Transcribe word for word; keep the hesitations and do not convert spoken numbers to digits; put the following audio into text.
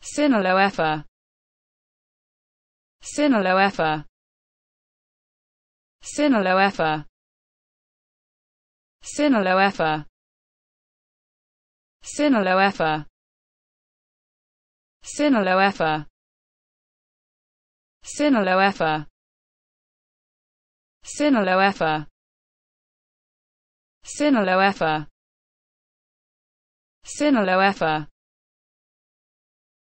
Synaloepha. Synaloepha. Synaloepha. Synaloepha. Synaloepha. Synaloepha. Synaloepha. Synaloepha. Synaloepha. Synaloepha.